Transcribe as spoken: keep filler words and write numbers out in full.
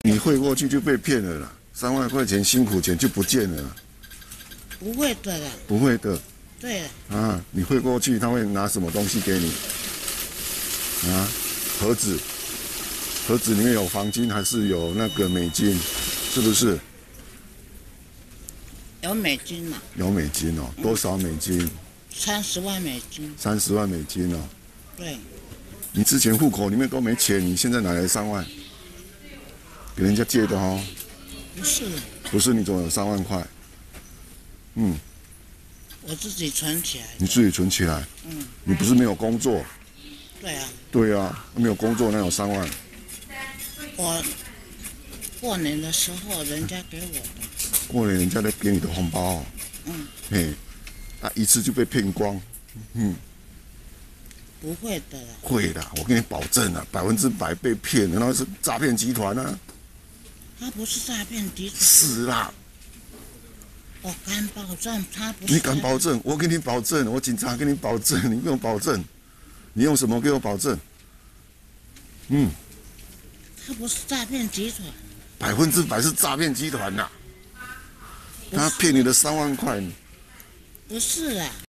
你汇过去就被骗了啦，三万块钱辛苦钱就不见了啦。 不会的啦。 不会的。 对。 啊，你汇过去，他会拿什么东西给你？啊，盒子，盒子里面有黄金还是有那个美金？是不是？ 有美金嘛？ 有美金哦，多少美金？ 三十万美金。 三十万美金哦。 对。 你之前户口里面都没钱，你现在哪来三万？给人家借的哦。 不是。 不是你总有三万块。嗯。 我自己存起来。 你自己存起来。 嗯。 你不是没有工作？ 对啊。 对啊，没有工作哪有三万？ 我过年的时候人家给我的。 过年人家在给你的红包哦。 嗯。 嘿，啊，一次就被骗光。嗯。 不会的啦。 会的，我跟你保证啊，百分之百被骗的，那是诈骗集团啊。 他不是诈骗集团。 是啦。 我敢保证，他不是。 你敢保证？我给你保证，我警察给你保证，你不用保证。你用什么给我保证？嗯。 他不是诈骗集团。 百分之百是诈骗集团呐！他骗你的三万块。 不是啊。